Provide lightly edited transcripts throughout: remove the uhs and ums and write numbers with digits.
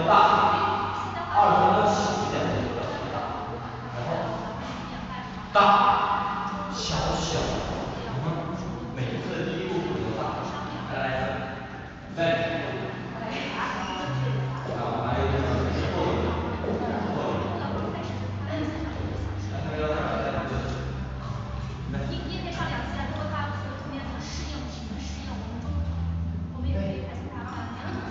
大，二分要小一点，这个大，然后大小小，每一次第一步步都大，再来一次，再。啊，还有这个之后一个，之后一个，还有再来就是， 你也得上2次呀，如果他这个中间不适应，不适应，我们也可以排除他嘛。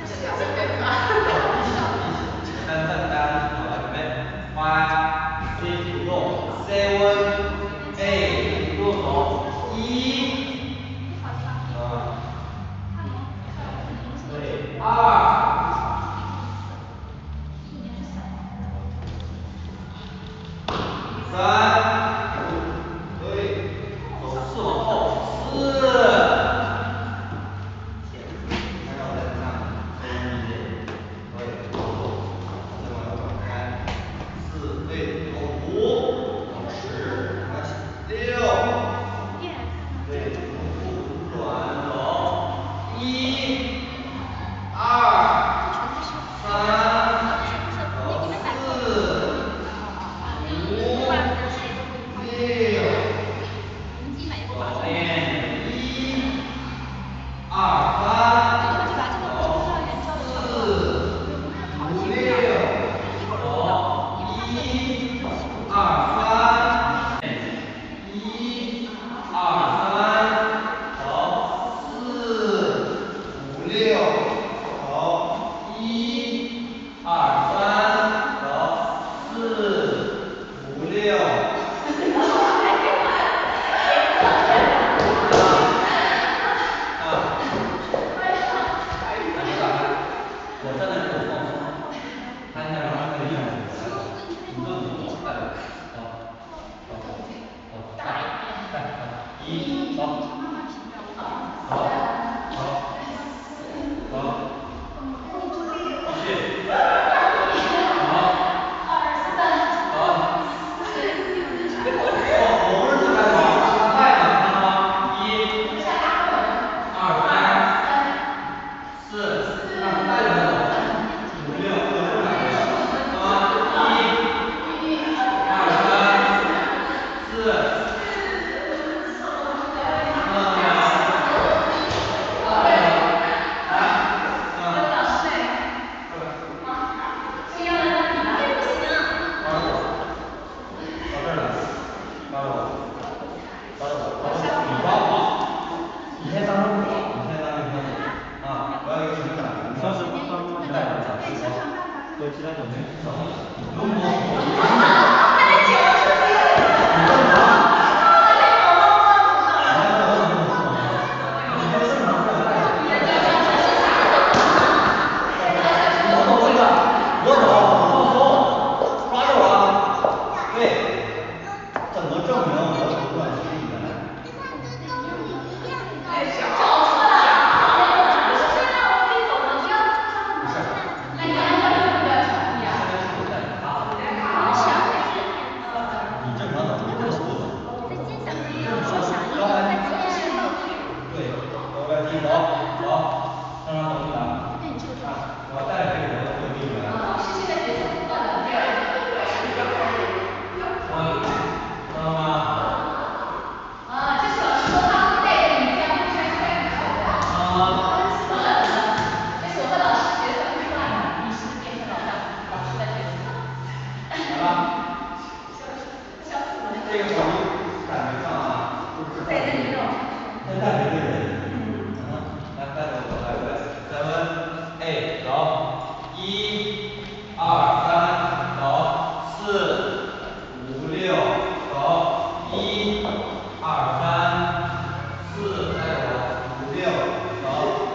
大家好了，准备，5 6 7 8，入手1，对2。3，对，走4往后，4，还要再看3，对，往后，再往右转开，4，对，然后5，10，抬起6，对，重复转走1，2，3，走4。5，6，左边1，2，3，走4，5，6，走1，2，3，1，2，3，走4，5，6，走1，2，3，走4，5，6。我站在这里放松，看一下让他那个意思，你就走，带着，带，1，走，走，继续，走，我不是自带跑，是他带的，看到吗？1，2，3，4，让他带着他走，5，6，对，这两个，1，2，3，4。你先当成不走，你先当成不走啊！我要一个什么感觉？当时是带着小石头，对，其他小区不用摸。我走，放松，抓住啊！对，怎么证明我有短期语言？你正常走，你不能不走。对，走来自己走，走，正常走一点。我带着这个人我有语言。知道吗？好了，这个手艺感觉上啊，就是带着这个人，来带着我走，来7 8，走，1，2，3，走4，5，6，走1，2，3，4，带着我，5，6，走。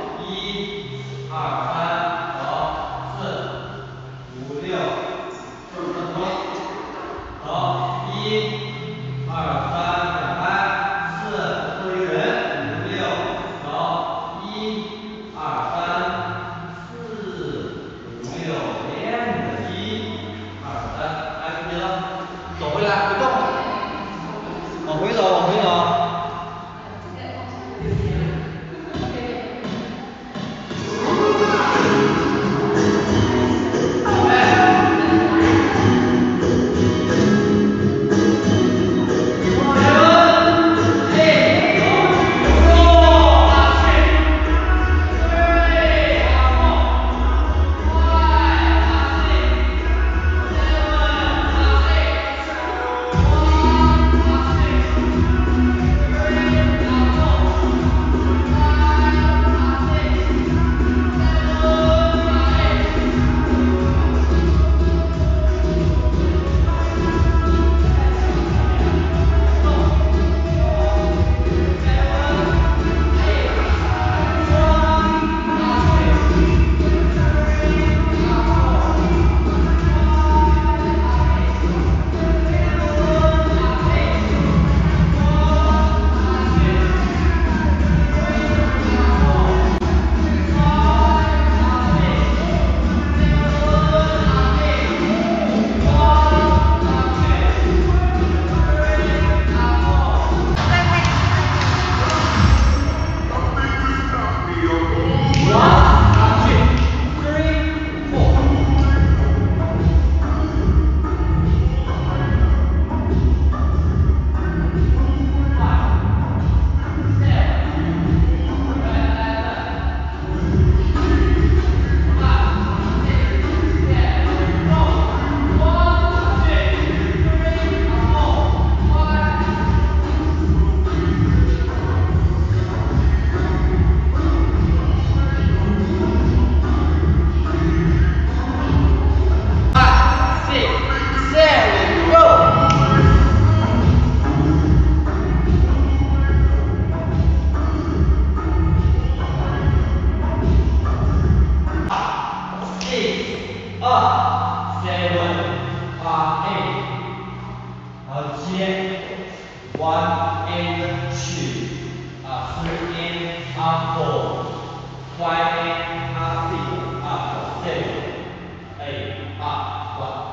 are 4, 5 and are 6, are 7, 8, are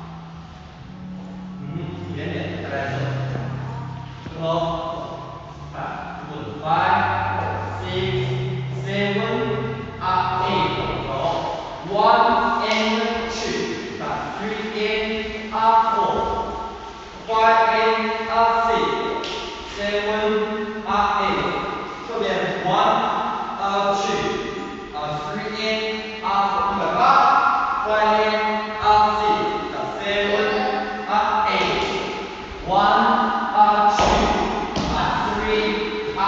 1。一点点，再来一次。然后，5, 6, 7, 8, 走。1 and 2, 3 and 4, 5 and 6, 7 8. 右边1 2 3 and 4, 108, 5 and 6, 7 8. 1 2 3 4,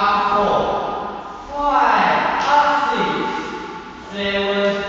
5 6, 7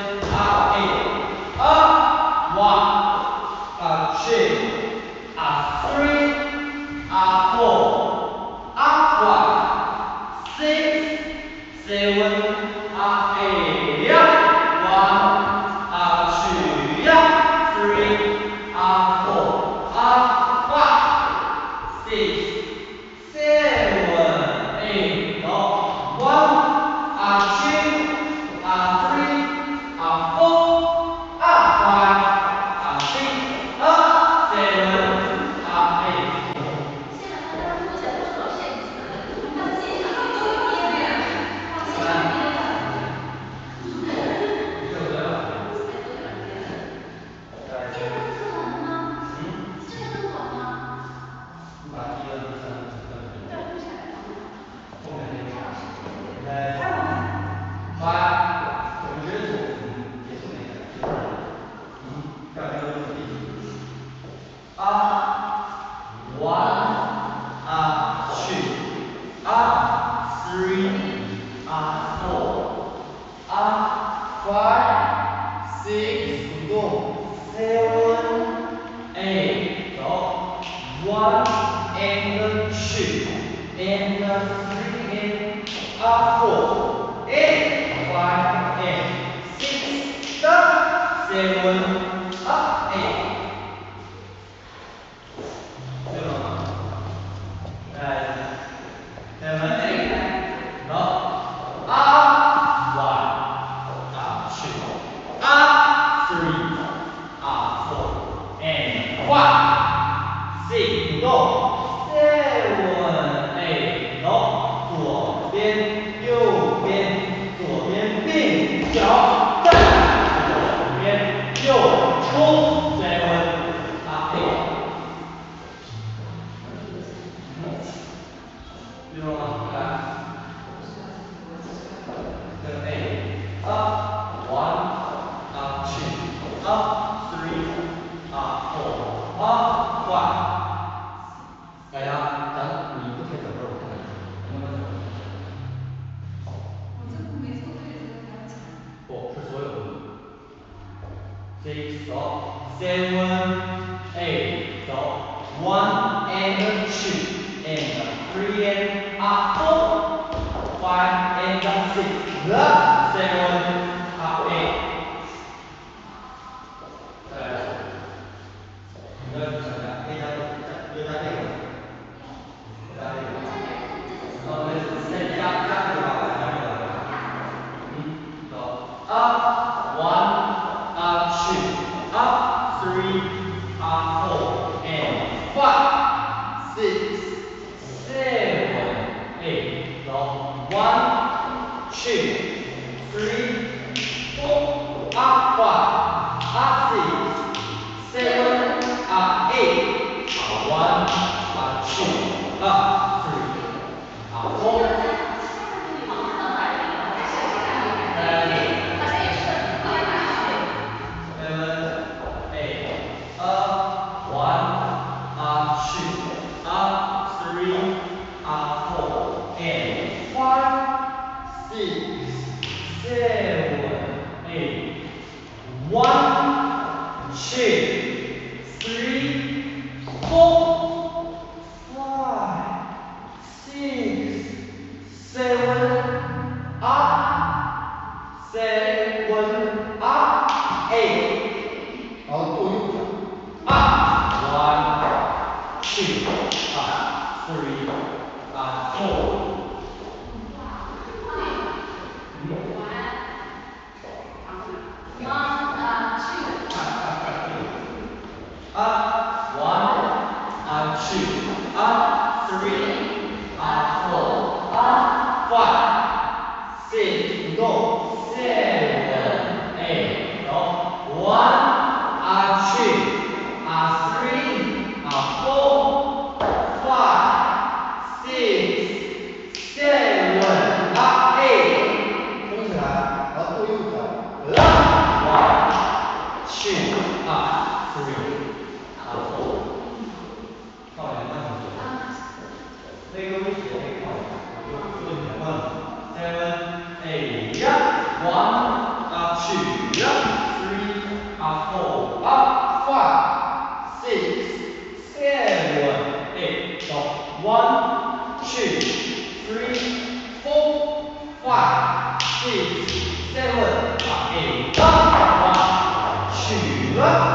1 Up, 1, up, 2, up, 3, up, 4, up, 5, 6, go, 7, 8, go, 1, up, 2, up, 3, up, 4, 5, 6, 7, up, 8，弓起来，然后跺右脚 ，up, 1, 2, up, 3。靠两个同学，那个威胁可以靠两个，我就说你两个。7, 8, up, 1, up, 2, up, 3, up, 4, up, 5, 6, 7, 8, go. 1, 2, 3, 4, 5, 6, 7, up, 8, up, 1, 2, up.